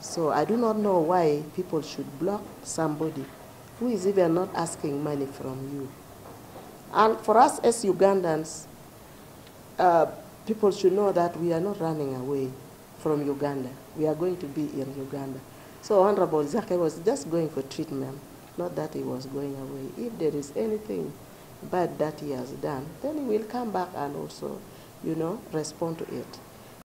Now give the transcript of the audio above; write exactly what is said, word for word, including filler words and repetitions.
So I do not know why people should block somebody who is even not asking money from you. And for us as Ugandans, uh, people should know that we are not running away from Uganda. We are going to be in Uganda. So Honorable Zake was just going for treatment, not that he was going away. If there is anything bad that he has done, then he will come back and also, you know, respond to it.